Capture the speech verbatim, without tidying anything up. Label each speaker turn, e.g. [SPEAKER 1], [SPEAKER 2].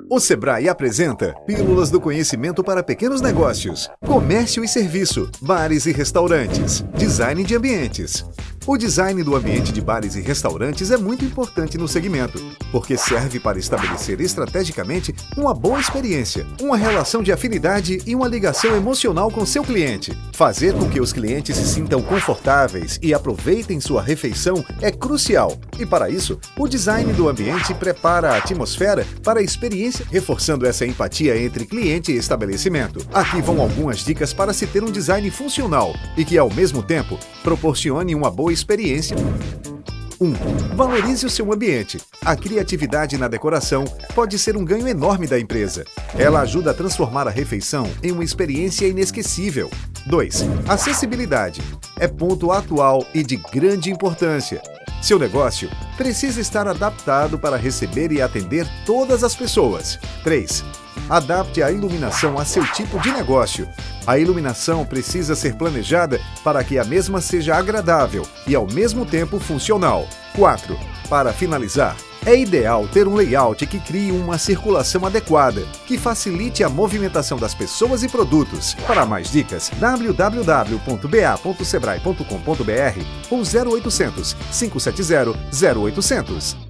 [SPEAKER 1] O Sebrae apresenta Pílulas do Conhecimento para Pequenos Negócios, Comércio e Serviço, Bares e Restaurantes, Design de Ambientes. O design do ambiente de bares e restaurantes é muito importante no segmento, porque serve para estabelecer estrategicamente uma boa experiência, uma relação de afinidade e uma ligação emocional com seu cliente. Fazer com que os clientes se sintam confortáveis e aproveitem sua refeição é crucial. E para isso, o design do ambiente prepara a atmosfera para a experiência, reforçando essa empatia entre cliente e estabelecimento. Aqui vão algumas dicas para se ter um design funcional e que, ao mesmo tempo, proporcione uma boa experiência. um. Valorize o seu ambiente. A criatividade na decoração pode ser um ganho enorme da empresa. Ela ajuda a transformar a refeição em uma experiência inesquecível. dois. Acessibilidade. É ponto atual e de grande importância. Seu negócio precisa estar adaptado para receber e atender todas as pessoas. três. Adapte a iluminação a seu tipo de negócio. A iluminação precisa ser planejada para que a mesma seja agradável e, ao mesmo tempo, funcional. quatro. Para finalizar, é ideal ter um layout que crie uma circulação adequada, que facilite a movimentação das pessoas e produtos. Para mais dicas, w w w ponto b a ponto sebrae ponto com ponto b r ou zero oitocentos, cinco sete zero, zero oitocentos.